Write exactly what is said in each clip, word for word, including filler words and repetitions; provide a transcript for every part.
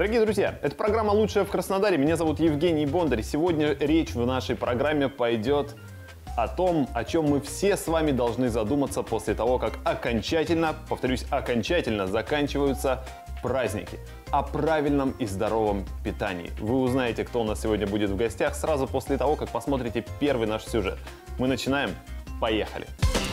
Дорогие друзья, это программа «Лучшее в Краснодаре». Меня зовут Евгений Бондарь. Сегодня речь в нашей программе пойдет о том, о чем мы все с вами должны задуматься после того, как окончательно, повторюсь, окончательно заканчиваются праздники. О правильном и здоровом питании. Вы узнаете, кто у нас сегодня будет в гостях, сразу после того, как посмотрите первый наш сюжет. Мы начинаем. Поехали!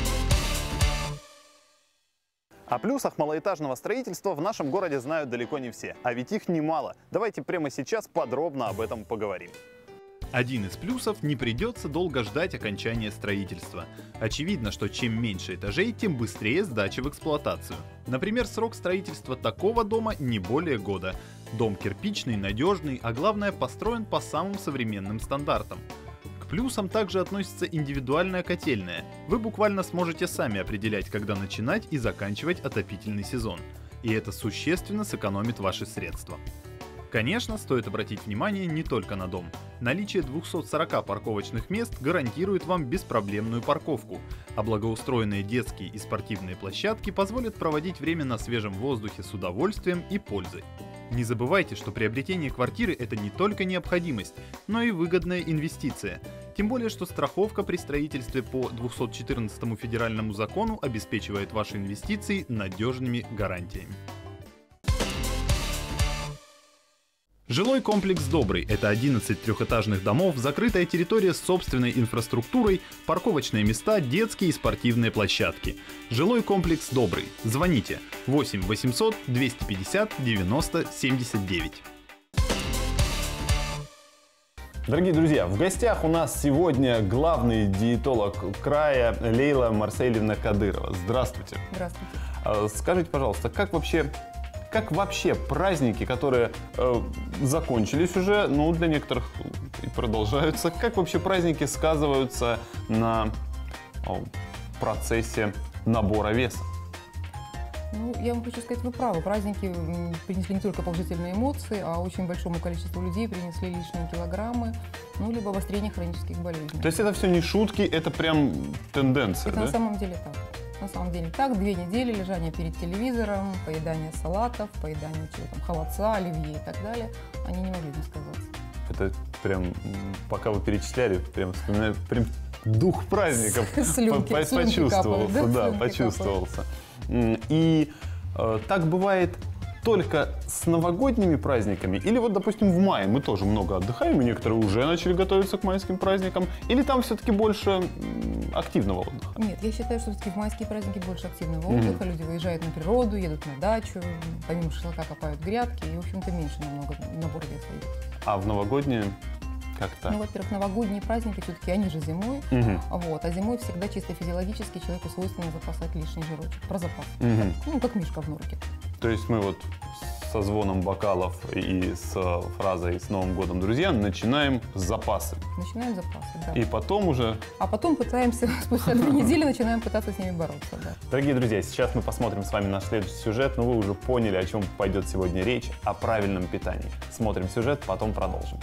О плюсах малоэтажного строительства в нашем городе знают далеко не все, а ведь их немало. Давайте прямо сейчас подробно об этом поговорим. Один из плюсов – не придется долго ждать окончания строительства. Очевидно, что чем меньше этажей, тем быстрее сдача в эксплуатацию. Например, срок строительства такого дома не более года. Дом кирпичный, надежный, а главное построен по самым современным стандартам. К плюсам также относится индивидуальная котельная. Вы буквально сможете сами определять, когда начинать и заканчивать отопительный сезон. И это существенно сэкономит ваши средства. Конечно, стоит обратить внимание не только на дом. Наличие двухсот сорока парковочных мест гарантирует вам беспроблемную парковку, а благоустроенные детские и спортивные площадки позволят проводить время на свежем воздухе с удовольствием и пользой. Не забывайте, что приобретение квартиры – это не только необходимость, но и выгодная инвестиция. Тем более, что страховка при строительстве по двухсот четырнадцатому федеральному закону обеспечивает ваши инвестиции надежными гарантиями. Жилой комплекс «Добрый» – это одиннадцать трехэтажных домов, закрытая территория с собственной инфраструктурой, парковочные места, детские и спортивные площадки. Жилой комплекс «Добрый». Звоните восемь восемьсот двести пятьдесят девяносто семьдесят девять. Дорогие друзья, в гостях у нас сегодня главный диетолог края Лейла Марселевна Кадырова. Здравствуйте. Здравствуйте. Скажите, пожалуйста, как вообще... Как вообще праздники, которые э, закончились уже, ну, для некоторых и продолжаются, как вообще праздники сказываются на о, процессе набора веса? Ну, я вам хочу сказать, вы правы. Праздники принесли не только положительные эмоции, а очень большому количеству людей принесли лишние килограммы, ну, либо обострение хронических болезней. То есть это все не шутки, это прям тенденция, это да? На самом деле так. На самом деле так, две недели лежания перед телевизором, поедание салатов, поедание чего там, холодца, оливье и так далее, они не могли не сказаться. Это прям, пока вы перечисляли, прям вспоминаю, прям дух праздников почувствовался, да, почувствовался. И э, так бывает только с новогодними праздниками? Или вот, допустим, в мае мы тоже много отдыхаем, и некоторые уже начали готовиться к майским праздникам? Или там все-таки больше активного отдыха? Нет, я считаю, что все-таки в майские праздники больше активного отдыха. Mm-hmm. Люди выезжают на природу, едут на дачу, помимо шашлыка копают грядки, и, в общем-то, меньше намного набор веса идет. А в новогодние как-то? Ну, во-первых, новогодние праздники все-таки, они же зимой, mm-hmm. вот, а зимой всегда чисто физиологически человеку свойственно запасать лишний жирочек, про запас. Mm-hmm. Ну, как мишка в норке. То есть мы вот со звоном бокалов и с фразой «С Новым годом, друзья» начинаем с запасы. Начинаем запасы, да. И потом уже... А потом пытаемся, спустя две недели начинаем пытаться с ними бороться, да. Дорогие друзья, сейчас мы посмотрим с вами наш следующий сюжет, но вы уже поняли, о чем пойдет сегодня речь, о правильном питании. Смотрим сюжет, потом продолжим.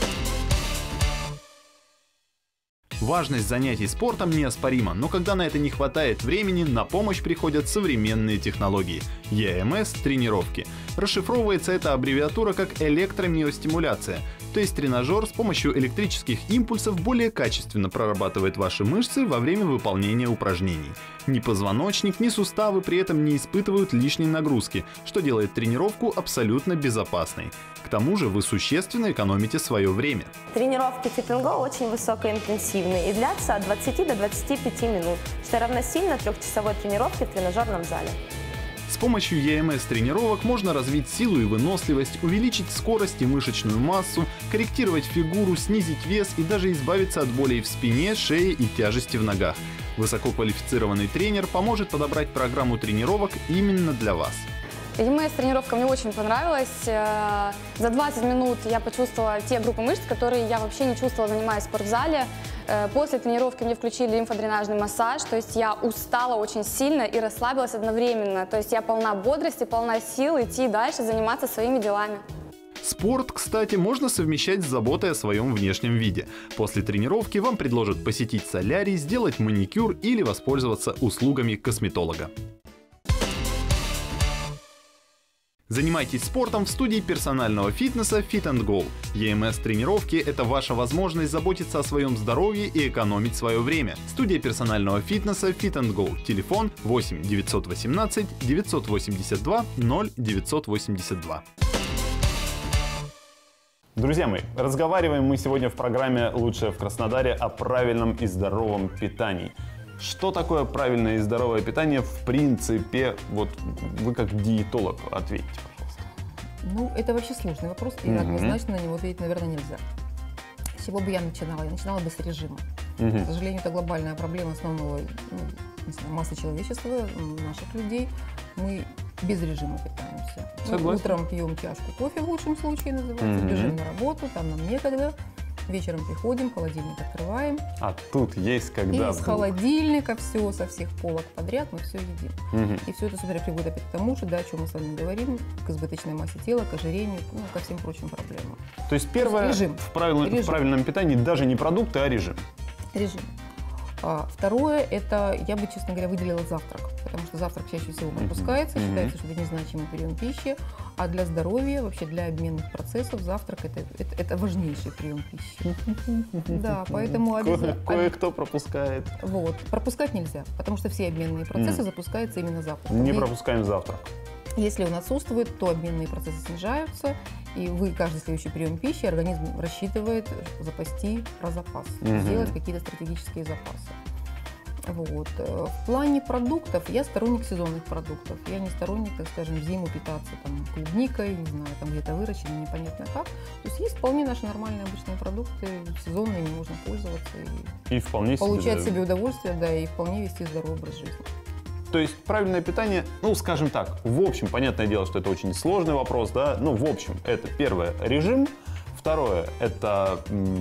Важность занятий спортом неоспорима, но когда на это не хватает времени, на помощь приходят современные технологии – и эм эс-тренировки. Расшифровывается эта аббревиатура как электромиостимуляция, то есть тренажер с помощью электрических импульсов более качественно прорабатывает ваши мышцы во время выполнения упражнений. Ни позвоночник, ни суставы при этом не испытывают лишней нагрузки, что делает тренировку абсолютно безопасной. К тому же вы существенно экономите свое время. Тренировки Fit&Go очень высокоинтенсивные и длятся от двадцати до двадцати пяти минут, что равносильно трехчасовой тренировке в тренажерном зале. С помощью и эм эс-тренировок можно развить силу и выносливость, увеличить скорость и мышечную массу, корректировать фигуру, снизить вес и даже избавиться от болей в спине, шее и тяжести в ногах. Высококвалифицированный тренер поможет подобрать программу тренировок именно для вас. и эм эс-тренировка мне очень понравилась. За двадцать минут я почувствовала те группы мышц, которые я вообще не чувствовала, занимаясь в спортзале. После тренировки мне включили лимфодренажный массаж, то есть я устала очень сильно и расслабилась одновременно. То есть я полна бодрости, полна сил идти дальше, заниматься своими делами. Спорт, кстати, можно совмещать с заботой о своем внешнем виде. После тренировки вам предложат посетить солярий, сделать маникюр или воспользоваться услугами косметолога. Занимайтесь спортом в студии персонального фитнеса Fit and Go. и эм эс-тренировки – это ваша возможность заботиться о своем здоровье и экономить свое время. Студия персонального фитнеса Fit and Go. Телефон восемь девятьсот восемнадцать девятьсот восемьдесят два ноль девятьсот восемьдесят два. Друзья мои, разговариваем мы сегодня в программе «Лучшее в Краснодаре» о правильном и здоровом питании. Что такое правильное и здоровое питание в принципе? Вот вы как диетолог ответьте, пожалуйста. Ну, это вообще сложный вопрос, и Мгм. однозначно на него ответить, наверное, нельзя. С чего бы я начинала? Я начинала бы с режима. Мгм. К сожалению, это глобальная проблема основного, ну, не знаю, массы человечества, м, наших людей. Мы без режима питаемся. Мы Согласен. утром пьем чашку кофе, в лучшем случае называется, Мгм. бежим на работу, там нам некогда. Вечером приходим, холодильник открываем. А тут есть когда... И из вдруг. холодильника все, со всех полок подряд мы все едим. Мгм. И все это, собственно, приводит опять к тому же, да, о чем мы с вами говорим, к избыточной массе тела, к ожирению, ну, ко всем прочим проблемам. То есть первое Режим. В, правильном, в Режим. правильном питании даже не продукты, а режим. Режим. А второе, это я бы, честно говоря, выделила завтрак, потому что завтрак чаще всего пропускается, Мгм. считается, что это незначимый прием пищи, а для здоровья, вообще для обменных процессов завтрак это, это, это важнейший прием пищи. Да, поэтому Кое- обязательно... Кое-кто пропускает. Вот. Пропускать нельзя, потому что все обменные процессы Мгм. запускаются именно завтраком. Не И пропускаем завтрак. Если он отсутствует, то обменные процессы снижаются, и вы каждый следующий прием пищи организм рассчитывает запасти про запас, Мгм. сделать какие-то стратегические запасы. Вот. Э, В плане продуктов я сторонник сезонных продуктов. Я не сторонник, так скажем, в зиму питаться там, клубникой, не знаю, там где-то выращенной, непонятно как. То есть есть вполне наши нормальные обычные продукты, сезонными можно пользоваться и И вполне себе, получать да. себе удовольствие, да, и вполне вести здоровый образ жизни. То есть правильное питание, ну, скажем так, в общем, понятное дело, что это очень сложный вопрос, да, ну, в общем, это первое – режим, второе – это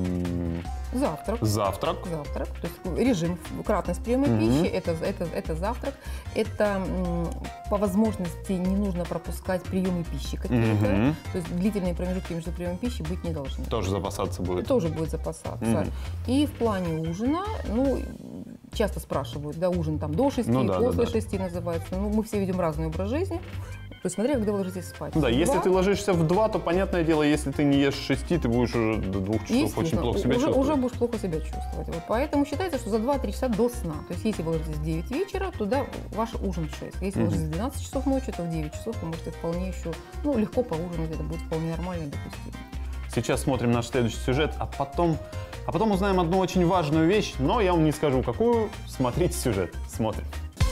м, Завтрак. завтрак, Завтрак, то есть режим, кратность приема Мгм. пищи, это, это, это завтрак, это м, по возможности не нужно пропускать приемы пищи какие-то, Мгм. то есть длительные промежутки между приемом пищи быть не должны. тоже запасаться будет. Тоже будет запасаться. Мгм. И в плане ужина, ну, часто спрашивают, да, ужин там до шести, Ну да, да, после да. шести называется, ну, мы все ведем разный образ жизни, то есть смотря, когда вы ложитесь спать. Ну да, если Два- ты ложишься в два, то, понятное дело, если ты не ешь с шести, ты будешь уже до двух часов очень Естественно, плохо себя уже, чувствовать. уже будешь плохо себя чувствовать. Вот поэтому считается, что за два-три часа до сна. То есть если вы ложитесь в девять вечера, то да, ваш ужин в шесть. Если вы Мгм. ложитесь в двенадцать часов ночи, то в девять часов вы можете вполне еще, ну, легко поужинать, это будет вполне нормально и допустимо. Сейчас смотрим наш следующий сюжет, а потом, а потом узнаем одну очень важную вещь, но я вам не скажу какую. Смотрите сюжет, смотрим.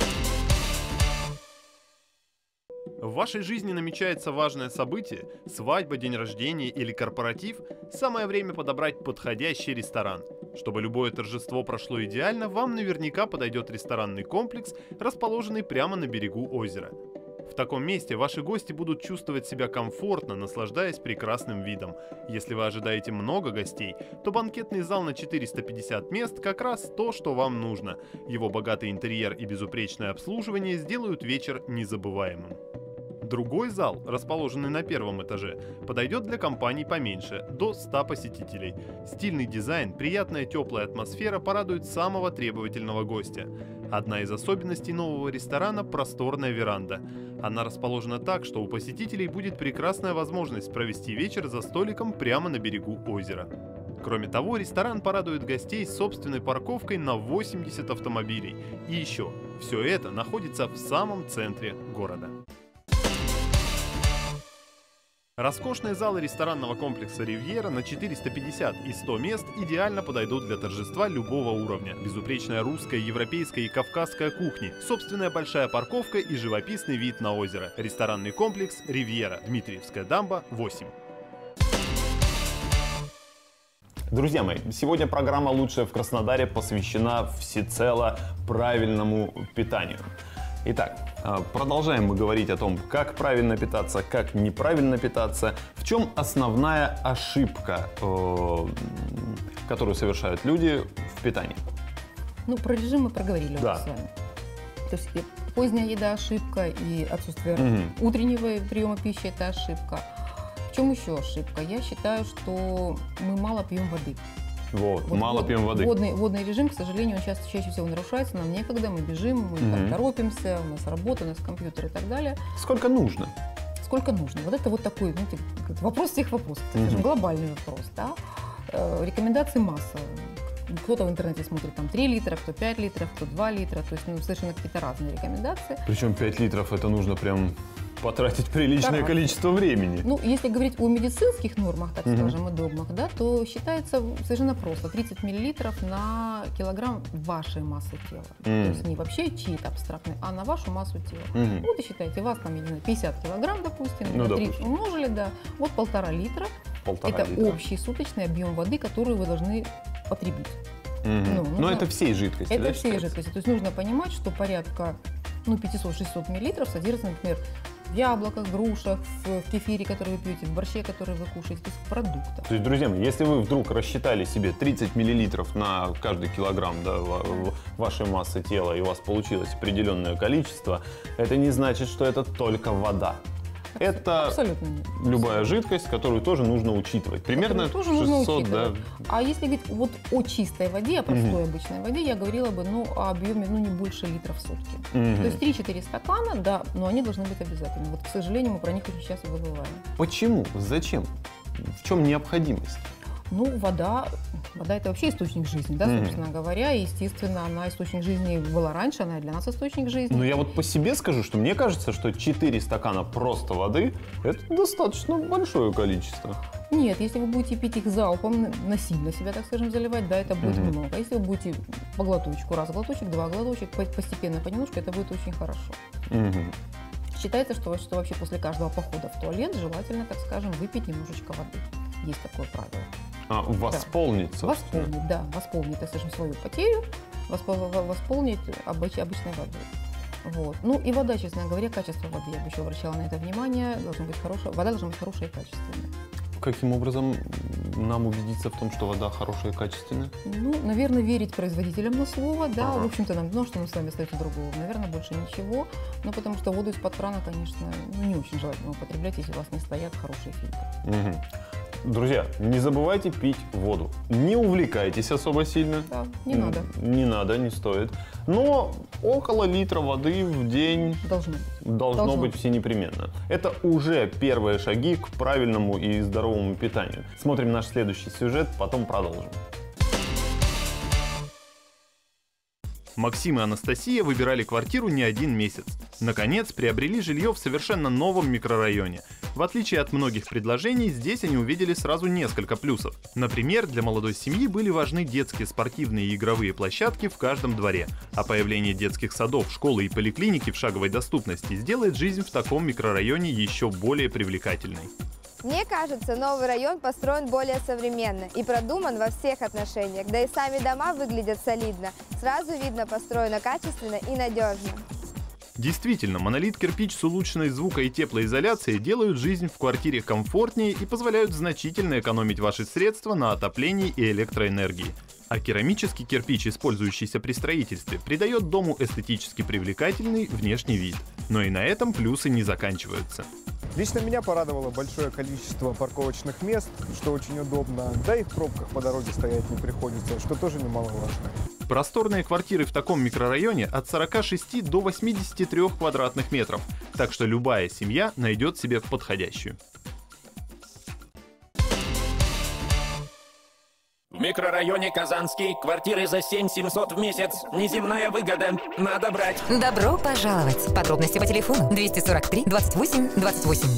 В вашей жизни намечается важное событие, свадьба, день рождения или корпоратив, самое время подобрать подходящий ресторан. Чтобы любое торжество прошло идеально, вам наверняка подойдет ресторанный комплекс, расположенный прямо на берегу озера. В таком месте ваши гости будут чувствовать себя комфортно, наслаждаясь прекрасным видом. Если вы ожидаете много гостей, то банкетный зал на четыреста пятьдесят мест как раз то, что вам нужно. Его богатый интерьер и безупречное обслуживание сделают вечер незабываемым. Другой зал, расположенный на первом этаже, подойдет для компаний поменьше, до ста посетителей. Стильный дизайн, приятная теплая атмосфера порадует самого требовательного гостя. Одна из особенностей нового ресторана – просторная веранда. Она расположена так, что у посетителей будет прекрасная возможность провести вечер за столиком прямо на берегу озера. Кроме того, ресторан порадует гостей собственной парковкой на восемьдесят автомобилей. И еще, все это находится в самом центре города. Роскошные залы ресторанного комплекса «Ривьера» на четыреста пятьдесят и сто мест идеально подойдут для торжества любого уровня. Безупречная русская, европейская и кавказская кухни, собственная большая парковка и живописный вид на озеро. Ресторанный комплекс «Ривьера», Дмитриевская дамба, восемь. Друзья мои, сегодня программа «Лучшее в Краснодаре» посвящена всецело правильному питанию. Итак, продолжаем мы говорить о том, как правильно питаться, как неправильно питаться. В чем основная ошибка, которую совершают люди в питании? Ну, про режим мы проговорили Да. уже с вами. То есть и поздняя еда – ошибка, и отсутствие Мгм. утреннего приема пищи – это ошибка. В чем еще ошибка? Я считаю, что мы мало пьем воды. Вот, Вот мало вод- пьем воды. Водный, водный режим, к сожалению, он часто, чаще всего нарушается, нам некогда, мы бежим, мы там Мгм. торопимся, у нас работа, у нас компьютер и так далее. Сколько нужно? сколько нужно. Вот это вот такой, знаете, вопрос всех вопросов, так скажем, глобальный вопрос, да. Э, рекомендации масса. Кто-то в интернете смотрит там три литра, кто пять литров, кто два литра, то есть ну, совершенно какие-то разные рекомендации. Причем пять литров это нужно прям потратить приличное Да. количество времени. Ну, если говорить о медицинских нормах, так Мгм. скажем, и догмах, да, то считается совершенно просто тридцать миллилитров на килограмм вашей массы тела. Мгм. То есть не вообще чьи-то абстрактные, а на вашу массу тела. Мгм. Вот и считайте, вас там, я не знаю, пятьдесят килограмм, допустим, Ну, на три допустим. умножили, да, вот полтора литра. Полтора Это литра. общий суточный объем воды, который вы должны потребить. Мгм. ну, Но нужно- это всей жидкости, Это да, все считается? жидкости. То есть нужно понимать, что порядка ну, пятьсот-шестьсот миллилитров содержится, например, в яблоках, грушах, в, в кефире, который вы пьете, в борще, который вы кушаете, то есть в продуктах. То есть, друзья мои, если вы вдруг рассчитали себе тридцать миллилитров на каждый килограмм, да, ва- в- вашей массы тела, и у вас получилось определенное количество, это не значит, что это только вода. Это Абсолютно нет. любая жидкость, которую тоже нужно учитывать. Примерно Которую тоже нужно шестьсот, да. учитывать. А если говорить вот о чистой воде, о простой обычной воде, я говорила бы, ну, о объеме, ну, не больше литра в сутки. Мгм. То есть три-четыре стакана, да, но они должны быть обязательны. Вот, к сожалению, мы про них очень часто забываем. Почему? Зачем? В чем необходимость? Ну, вода, вода это вообще источник жизни, да, Мгм. собственно говоря. И, естественно, она источник жизни была раньше, она и для нас источник жизни. Ну, я вот по себе скажу, что мне кажется, что четыре стакана просто воды – это достаточно большое количество. Нет, если вы будете пить их залпом, насильно себя, так скажем, заливать, да, это будет Мгм. много. А если вы будете по глоточку, раз глоточек, два глоточек, по- постепенно, понемножку, это будет очень хорошо. Мгм. Считается, что, что вообще после каждого похода в туалет желательно, так скажем, выпить немножечко воды. Есть такое правило. А, восполниться. Восполнить, да, восполнить, так скажем, свою потерю, воспо- во- восполнить обыч- обычной водой. Вот. Ну и вода, честно говоря, качество воды, я бы еще обращала на это внимание, должна быть хорошая, вода должна быть хорошая и качественная. Каким образом нам убедиться в том, что вода хорошая и качественная? Ну, наверное, верить производителям на слово, да, Ага. в общем-то, нам, ну, что нам с вами остается другого, наверное, больше ничего, ну, потому что воду из-под крана, конечно, ну, не очень желательно употреблять, если у вас не стоят хорошие фильтры. Мгм. Друзья, не забывайте пить воду. Не увлекайтесь особо сильно. Да, не М, надо, Не надо, не стоит. Но около литра воды в день должно быть. должно, Должно быть быть. все непременно. Это уже первые шаги к правильному и здоровому питанию. Смотрим наш следующий сюжет, потом продолжим. Максим и Анастасия выбирали квартиру не один месяц. Наконец, приобрели жилье в совершенно новом микрорайоне. В отличие от многих предложений, здесь они увидели сразу несколько плюсов. Например, для молодой семьи были важны детские, спортивные и игровые площадки в каждом дворе, а появление детских садов, школы и поликлиники в шаговой доступности сделает жизнь в таком микрорайоне еще более привлекательной. Мне кажется, новый район построен более современно и продуман во всех отношениях, да и сами дома выглядят солидно. Сразу видно, построено качественно и надежно. Действительно, монолит-кирпич с улучшенной звуко- и теплоизоляцией делают жизнь в квартире комфортнее и позволяют значительно экономить ваши средства на отоплении и электроэнергии. А керамический кирпич, использующийся при строительстве, придает дому эстетически привлекательный внешний вид. Но и на этом плюсы не заканчиваются. Лично меня порадовало большое количество парковочных мест, что очень удобно, да и в пробках по дороге стоять не приходится, что тоже немаловажно. Просторные квартиры в таком микрорайоне от сорока шести до восьмидесяти трёх квадратных метров, так что любая семья найдет себе подходящую. В микрорайоне Казанский квартиры за семь семьсот в месяц. Неземная выгода. Надо брать. Добро пожаловать. Подробности по телефону двести сорок три двадцать восемь двадцать восемь.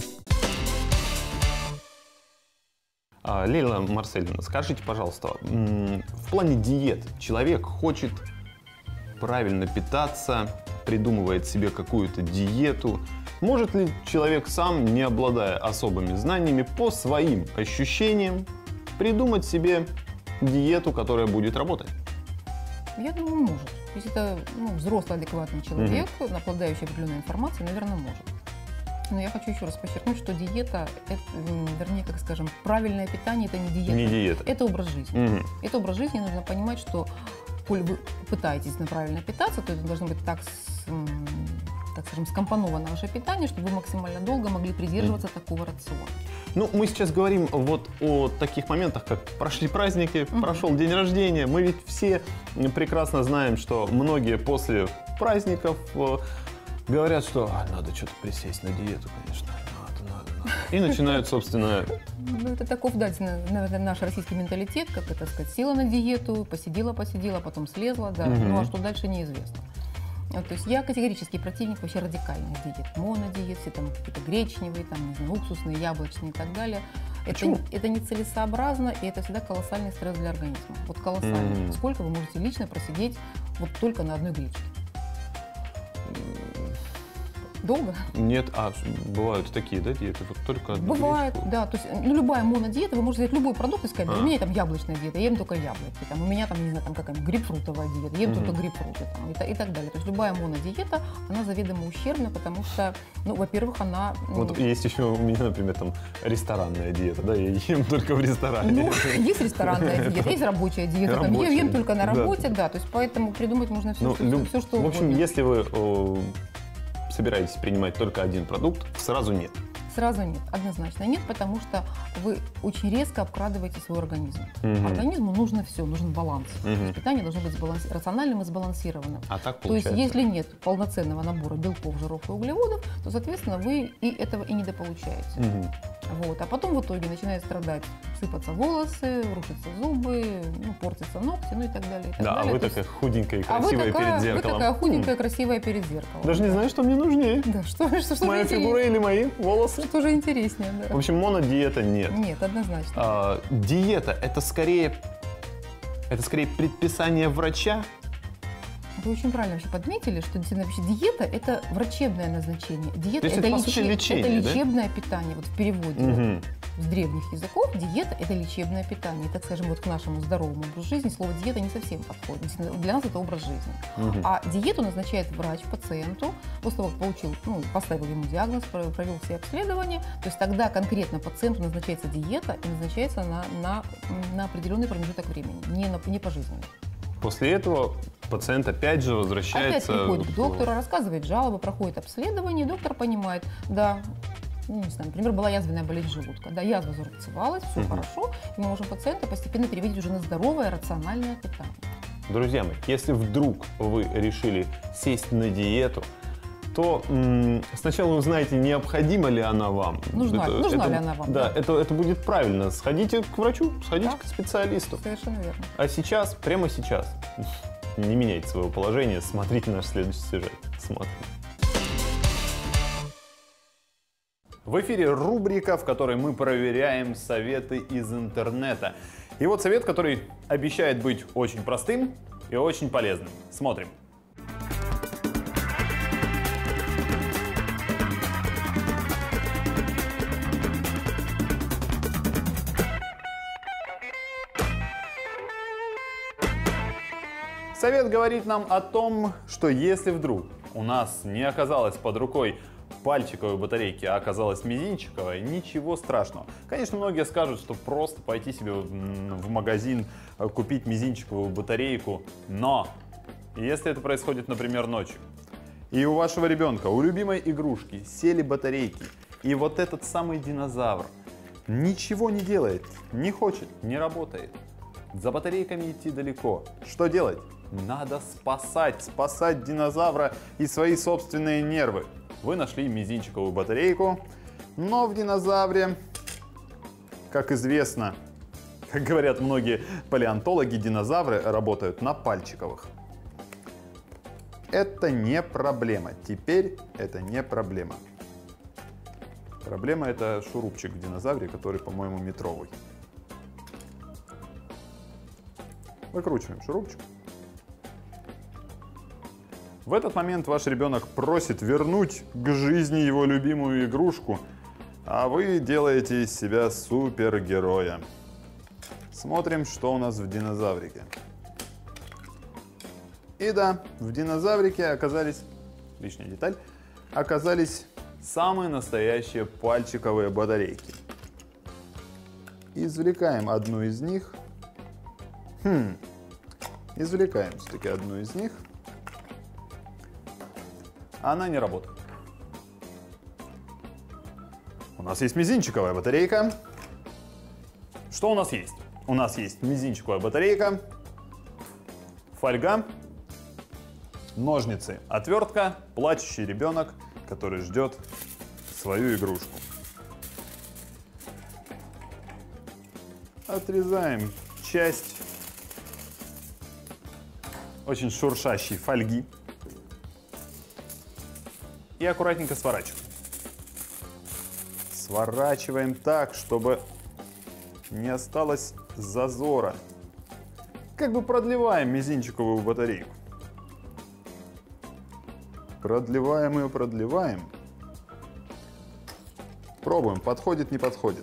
А, Лейла Марсельевна, скажите, пожалуйста, м, в плане диет человек хочет правильно питаться, придумывает себе какую-то диету. Может ли человек сам, не обладая особыми знаниями, по своим ощущениям придумать себе диету, которая будет работать? Я думаю, может. Если это ну, взрослый, адекватный человек, обладающий определенной информацией, наверное, может. Но я хочу еще раз подчеркнуть, что диета, это, м, вернее, как скажем, правильное питание – это не диета. Не диета. Это образ жизни. Мгм. Это образ жизни, нужно понимать, что, коль вы пытаетесь на правильно питаться, то это должно быть так, с- м, так скажем, скомпоновано ваше питание, чтобы вы максимально долго могли придерживаться такого рациона. Ну, мы сейчас говорим вот о таких моментах, как прошли праздники, Мгм. прошел день рождения. Мы ведь все прекрасно знаем, что многие после праздников э, говорят, что «А, надо что-то присесть на диету, конечно, надо, И начинают, собственно... Ну, это таков, да, наверное, наш российский менталитет, как это сказать, села на диету, посидела, посидела, потом слезла, да. Мгм. Ну, а что дальше, неизвестно. Вот, то есть я категорический противник вообще радикальных диет. Монодиет, все там какие-то гречневые, там, не знаю, уксусные, яблочные и так далее. Это, Почему? это нецелесообразно, и это всегда колоссальный стресс для организма. Вот колоссальный. Мгм. Сколько вы можете лично просидеть вот только на одной гречке? Долго? Нет, а бывают такие, да, диеты? Вот только одну Бывает, гречку? да. То есть, ну, любая монодиета, вы можете взять любой продукт и сказать, да, А. у меня там яблочная диета, я ем только яблоки. Там, у меня там, не знаю, там какая-нибудь грейпфрутовая диета, я ем Мгм. только грейпфруты там, и, та- и так далее. То есть любая монодиета, она заведомо ущербна, потому что, ну, во-первых, она... м, Вот есть еще у меня, например, там ресторанная диета, да, я ем только в ресторане. Ну, есть ресторанная диета, есть рабочая диета, там, я Рабочая, ем только на да. работе, да. То есть поэтому придумать можно все, Ну, что, люб- все, что в общем, угодно. если вы э, собираетесь принимать только один продукт, сразу нет. Сразу нет, однозначно нет, потому что вы очень резко обкрадываете свой организм. Мгм. Организму нужно все, нужен баланс. Мгм. То есть питание должно быть сбаланс- рациональным и сбалансированным. А так То есть, получается. если нет полноценного набора белков, жиров и углеводов, то, соответственно, вы и этого и недополучаете. Мгм. Вот. А потом в итоге начинают страдать, сыпаться волосы, рушатся зубы, ну, портятся ногти, ну и так далее. и так Да, а далее. вы То есть- такая худенькая и а вы красивая такая, перед вы зеркалом. такая худенькая, М. красивая перед зеркалом. Даже не Да. знаю, что мне нужнее. Да, что, что, что Моя же фигура интереснее? или мои волосы? Что же интереснее, да. В общем, монодиета нет. Нет, однозначно. А, диета – это скорее, это скорее предписание врача. Вы очень правильно вообще подметили, что действительно вообще диета – это врачебное назначение. Диета То есть это, это, по сути, лече- лечение, это да? лечебное питание. Вот в переводе Мгм. с древних языков диета – это лечебное питание. И, так скажем, вот к нашему здоровому образу жизни слово диета не совсем подходит. Действительно, для нас это образ жизни. Мгм. А диету назначает врач пациенту после того, как получил, ну, поставил ему диагноз, про- провел все обследования. То есть тогда конкретно пациенту назначается диета и назначается на, на, на определенный промежуток времени, не, на, не пожизненно. После этого пациент опять же Опять возвращается... приходит к доктору, рассказывает жалобы, проходит обследование, и доктор понимает, да, ну, не знаю, например, была язвенная болезнь желудка, да, язва зарубцевалась, все Мгм. хорошо, и мы можем пациента постепенно переводить уже на здоровое, рациональное питание. Друзья мои, если вдруг вы решили сесть на диету, то м, сначала узнаете, необходима ли она вам. Нужна- нужна ли она вам, Да, да. Это, это будет правильно. Сходите к врачу, сходите Да. к специалисту. Совершенно верно. А сейчас, прямо сейчас, не меняйте своего положения, смотрите наш следующий сюжет. Смотрим. В эфире рубрика, в которой мы проверяем советы из интернета. И вот совет, который обещает быть очень простым и очень полезным. Смотрим. Совет говорит нам о том, что если вдруг у нас не оказалось под рукой пальчиковой батарейки, а оказалась мизинчиковая, ничего страшного. Конечно, многие скажут, что просто пойти себе м, в магазин, э, купить мизинчиковую батарейку, но если это происходит, например, ночью, и у вашего ребенка, у любимой игрушки сели батарейки, и вот этот самый динозавр ничего не делает, не хочет, не работает, за батарейками идти далеко. Что делать? Надо спасать, спасать динозавра и свои собственные нервы. Вы нашли мизинчиковую батарейку, но в динозавре, как известно, как говорят многие палеонтологи, динозавры работают на пальчиковых. Это не проблема. Теперь это не проблема. Проблема — это шурупчик в динозавре, который, по-моему, метровый. Выкручиваем шурупчик. В этот момент ваш ребенок просит вернуть к жизни его любимую игрушку, а вы делаете из себя супергероя. Смотрим, что у нас в динозаврике. И да, в динозаврике оказались, лишняя деталь, оказались самые настоящие пальчиковые батарейки. Извлекаем одну из них. Хм. Извлекаем все-таки одну из них. Она не работает. У нас есть мизинчиковая батарейка. Что у нас есть? У нас есть мизинчиковая батарейка, фольга, ножницы, отвертка, плачущий ребенок, который ждет свою игрушку. отрезаем часть очень шуршащей фольги и аккуратненько сворачиваем. Сворачиваем так, чтобы не осталось зазора. Как бы продлеваем мизинчиковую батарейку. Продлеваем ее, продлеваем. Пробуем, подходит, не подходит.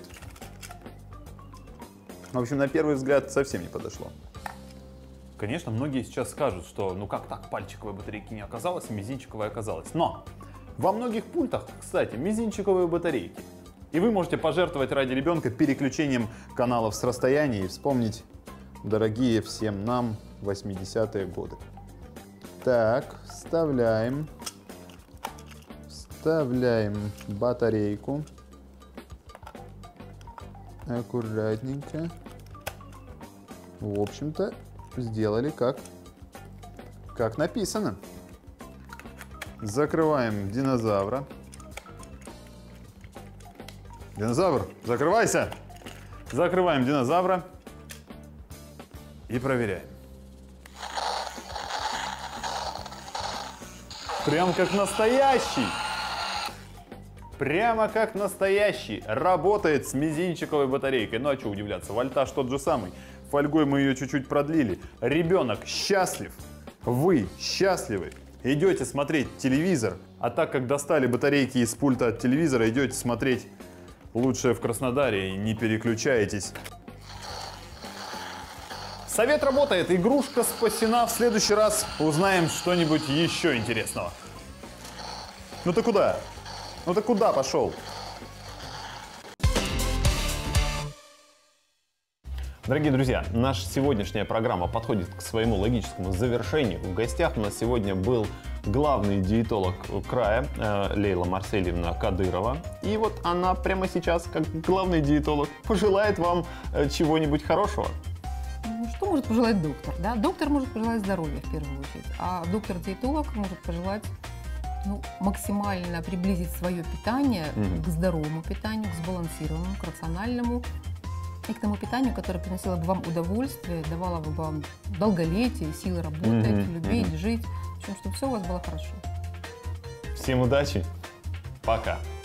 В общем, на первый взгляд совсем не подошло. Конечно, многие сейчас скажут, что ну как так, пальчиковой батарейки не оказалось, а мизинчиковая оказалась. Но во многих пультах, кстати, мизинчиковые батарейки. И вы можете пожертвовать ради ребенка переключением каналов с расстояния и вспомнить дорогие всем нам восьмидесятые годы. Так, вставляем, вставляем батарейку. Аккуратненько. В общем-то, сделали как, как написано. Закрываем динозавра. Динозавр, закрывайся! Закрываем динозавра и проверяем. Прям как настоящий! Прямо как настоящий! Работает с мизинчиковой батарейкой. Ну а что удивляться, вольтаж тот же самый. Фольгой мы ее чуть-чуть продлили. Ребенок счастлив. Вы счастливы. Идете смотреть телевизор. А так как достали батарейки из пульта от телевизора, идете смотреть «Лучшее в Краснодаре» и не переключаетесь. Совет работает. Игрушка спасена. В следующий раз узнаем что-нибудь еще интересного. Ну ты куда? Ну ты куда пошел? Дорогие друзья, наша сегодняшняя программа подходит к своему логическому завершению. В гостях у нас сегодня был главный диетолог края э, Лейла Марсельевна Кадырова. И вот она прямо сейчас, как главный диетолог, пожелает вам э, чего-нибудь хорошего. Ну, что может пожелать доктор? Да? Доктор может пожелать здоровья в первую очередь, а доктор-диетолог может пожелать ну, максимально приблизить свое питание mm-hmm. к здоровому питанию, к сбалансированному, к рациональному. И к тому питанию, которое приносило бы вам удовольствие, давало бы вам долголетие, силы работать, mm-hmm. любить, mm-hmm. жить. В общем, чтобы все у вас было хорошо. Всем удачи. Пока.